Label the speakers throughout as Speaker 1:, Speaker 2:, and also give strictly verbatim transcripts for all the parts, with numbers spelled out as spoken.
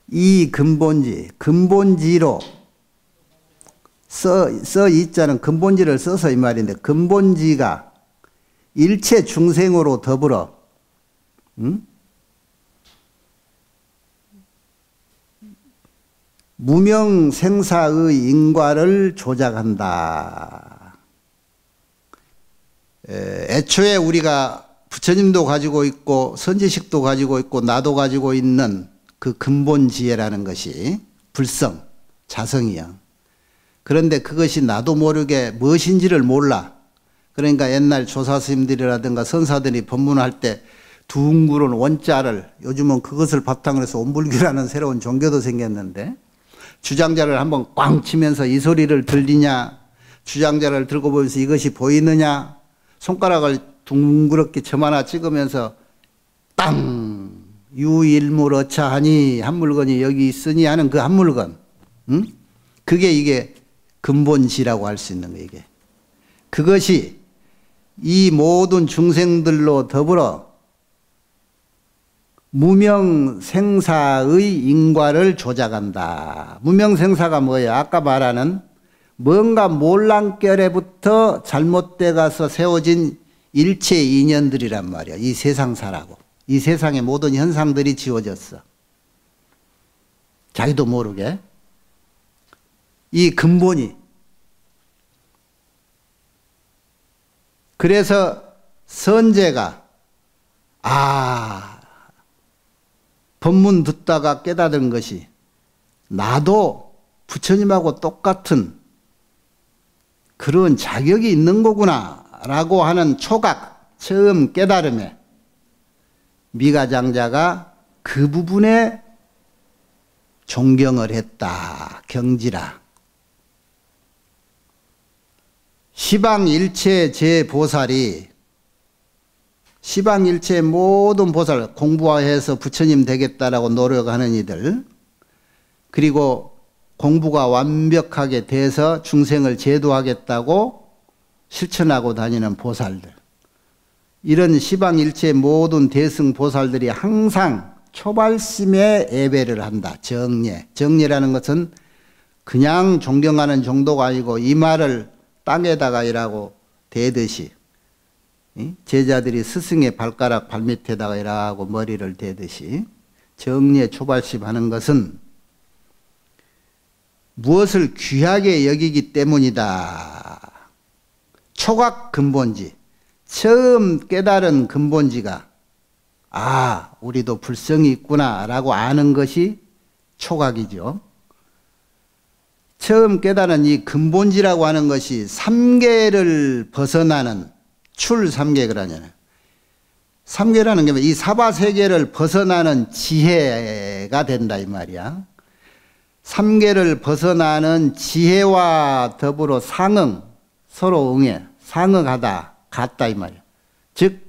Speaker 1: 이 근본지, 근본지로 써, 써 이자는 근본지를 써서 이 말인데, 근본지가 일체 중생으로 더불어 음? 무명생사의 인과를 조작한다. 에, 애초에 우리가 부처님도 가지고 있고 선지식도 가지고 있고 나도 가지고 있는 그 근본지혜라는 것이 불성, 자성이야. 그런데 그것이 나도 모르게 무엇인지를 몰라. 그러니까 옛날 조사스님들이라든가 선사들이 법문할 때 둥그런 원자를, 요즘은 그것을 바탕으로 해서 온불교라는 새로운 종교도 생겼는데, 주장자를 한번 꽝 치면서 이 소리를 들리냐, 주장자를 들고 보면서 이것이 보이느냐, 손가락을 둥그렇게 점 하나 찍으면서 땅 유일물어차하니 한 물건이 여기 있으니 하는 그 한 물건, 응? 그게 이게 근본지라고 할 수 있는 거예요. 이게 그것이 이 모든 중생들로 더불어 무명생사의 인과를 조작한다. 무명생사가 뭐예요? 아까 말하는 뭔가 몰랑결에부터 잘못돼 가서 세워진 일체 인연들이란 말이야. 이 세상사라고. 이 세상의 모든 현상들이 지워졌어. 자기도 모르게. 이 근본이. 그래서 선제가 아 법문 듣다가 깨달은 것이 나도 부처님하고 똑같은 그런 자격이 있는 거구나 라고 하는 초각, 처음 깨달음에 미가장자가 그 부분에 존경을 했다. 경지라. 시방일체 제보살이 시방일체 모든 보살, 공부해서 부처님 되겠다라고 노력하는 이들, 그리고 공부가 완벽하게 돼서 중생을 제도하겠다고 실천하고 다니는 보살들, 이런 시방일체 모든 대승 보살들이 항상 초발심에 예배를 한다. 정례. 정례라는 것은 그냥 존경하는 정도가 아니고 이 말을 땅에다가 이라고 대듯이, 제자들이 스승의 발가락 발밑에다가 이라고 머리를 대듯이 정례 초발심 하는 것은 무엇을 귀하게 여기기 때문이다. 초각 근본지, 처음 깨달은 근본지가 아 우리도 불성이 있구나 라고 아는 것이 초각이죠. 처음 깨달은 이 근본지라고 하는 것이 삼계를 벗어나는 출삼계 그러잖아요. 삼계라는 게 이 사바세계를 벗어나는 지혜가 된다 이 말이야. 삼계를 벗어나는 지혜와 더불어 상응, 서로 응해, 상응하다, 같다 이 말이야. 즉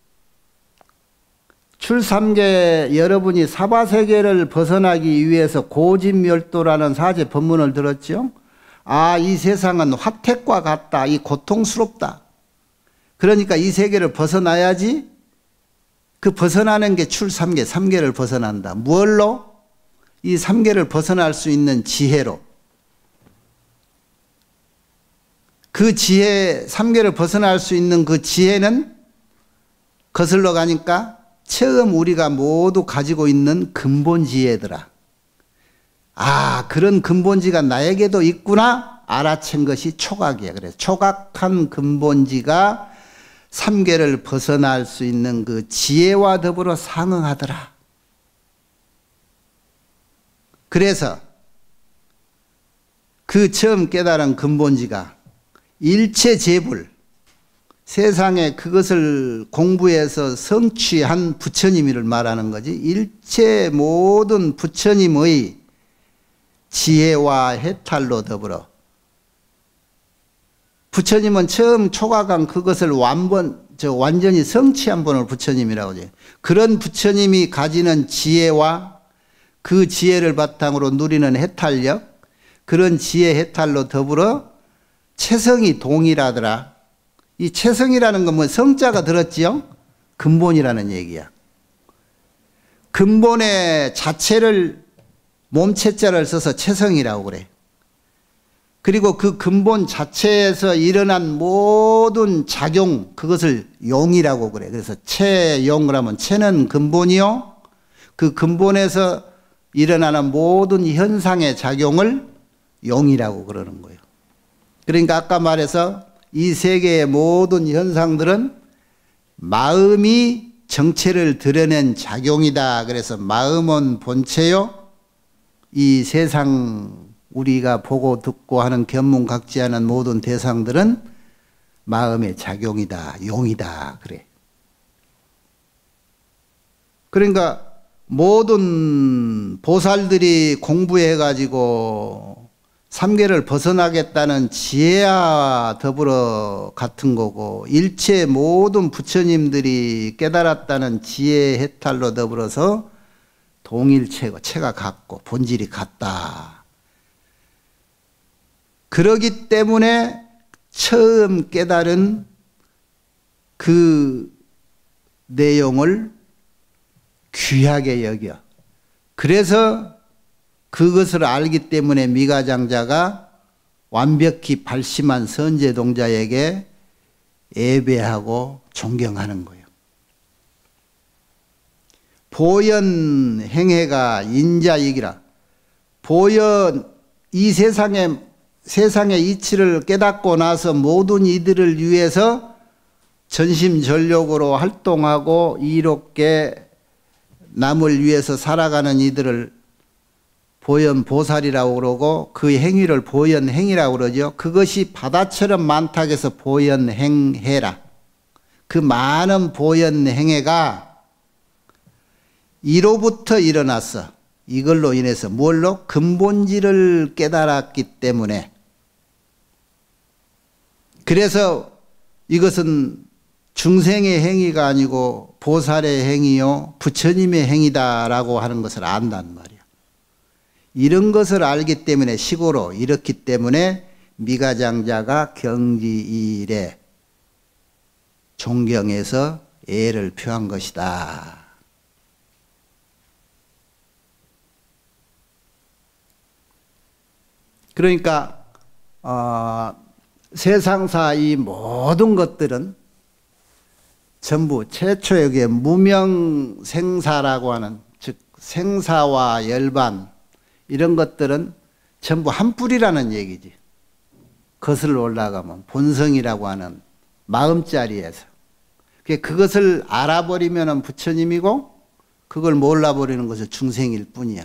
Speaker 1: 출삼계 여러분이 사바세계를 벗어나기 위해서 고진멸도라는 사제 법문을 들었죠. 아, 이 세상은 화택과 같다, 이 고통스럽다. 그러니까 이 세계를 벗어나야지. 그 벗어나는 게 출삼계, 삼계를 벗어난다. 무얼로? 이 삼계를 벗어날 수 있는 지혜로. 그 지혜, 삼계를 벗어날 수 있는 그 지혜는 거슬러 가니까 처음 우리가 모두 가지고 있는 근본지혜더라. 아, 그런 근본지가 나에게도 있구나 알아챈 것이 초각이야. 그래서 초각한 근본지가 삼계를 벗어날 수 있는 그 지혜와 더불어 상응하더라. 그래서 그 처음 깨달은 근본지가 일체 제불, 세상에 그것을 공부해서 성취한 부처님을 말하는 거지. 일체 모든 부처님의 지혜와 해탈로 더불어 부처님은 처음 초각한 그것을 완번, 저 완전히 성취한 분을 부처님이라고 해요. 그런 부처님이 가지는 지혜와 그 지혜를 바탕으로 누리는 해탈력, 그런 지혜 해탈로 더불어 체성이 동일하더라. 이 체성이라는 건 뭐 성자가 들었지요? 근본이라는 얘기야. 근본의 자체를 몸체자를 써서 체성이라고 그래. 그리고 그 근본 자체에서 일어난 모든 작용, 그것을 용이라고 그래. 그래서 체용을 하면 체는 근본이요. 그 근본에서 일어나는 모든 현상의 작용을 용이라고 그러는 거예요. 그러니까 아까 말해서 이 세계의 모든 현상들은 마음이 정체를 드러낸 작용이다. 그래서 마음은 본체요. 이 세상 우리가 보고 듣고 하는 견문각지하는 모든 대상들은 마음의 작용이다, 용이다 그래. 그러니까 모든 보살들이 공부해 가지고 삼계를 벗어나겠다는 지혜와 더불어 같은 거고, 일체 모든 부처님들이 깨달았다는 지혜 해탈로 더불어서 동일체고 체가 같고 본질이 같다. 그러기 때문에 처음 깨달은 그 내용을 귀하게 여겨. 그래서 그것을 알기 때문에 미가장자가 완벽히 발심한 선제동자에게 예배하고 존경하는 거예요. 보현행해가 인자이기라. 보현, 이 세상에 세상의 이치를 깨닫고 나서 모든 이들을 위해서 전심전력으로 활동하고 이롭게 남을 위해서 살아가는 이들을 보현보살이라고 그러고, 그 행위를 보현행이라고 그러죠. 그것이 바다처럼 많다고 해서 보현행해라. 그 많은 보현행해가 이로부터 일어났어. 이걸로 인해서 뭘로? 근본질을 깨달았기 때문에. 그래서 이것은 중생의 행위가 아니고 보살의 행위요 부처님의 행위다라고 하는 것을 안단 말이야. 이런 것을 알기 때문에 시고로, 이렇기 때문에 미가장자가 경지일에 존경해서 예를 표한 것이다. 그러니까 어, 세상사 이 모든 것들은 전부 최초의 무명생사라고 하는, 즉 생사와 열반 이런 것들은 전부 한 뿌리라는 얘기지. 거슬러 올라가면 본성이라고 하는 마음자리에서 그것을 알아버리면 부처님이고, 그걸 몰라버리는 것은 중생일 뿐이야.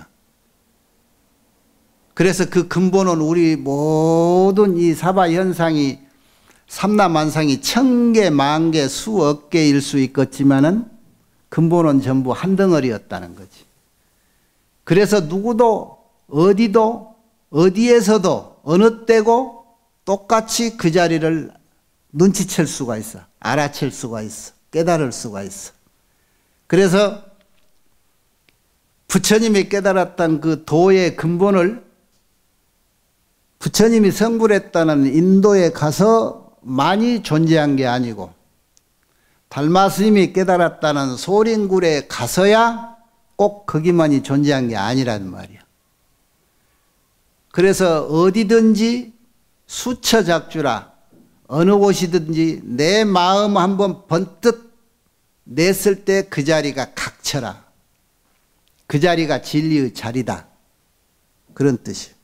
Speaker 1: 그래서 그 근본은 우리 모든 이 사바현상이 삼라만상이 천개, 만개, 수억 개일 수 있겠지만은 근본은 전부 한 덩어리였다는 거지. 그래서 누구도 어디도 어디에서도 어느 때고 똑같이 그 자리를 눈치챌 수가 있어. 알아챌 수가 있어. 깨달을 수가 있어. 그래서 부처님이 깨달았던 그 도의 근본을 부처님이 성불했다는 인도에 가서 많이 존재한 게 아니고, 달마 스님이 깨달았다는 소린굴에 가서야 꼭 거기만이 존재한 게 아니란 말이야. 그래서 어디든지 수처작주라, 어느 곳이든지 내 마음 한번 번뜩 냈을 때 그 자리가 각처라. 그 자리가 진리의 자리다. 그런 뜻이에요.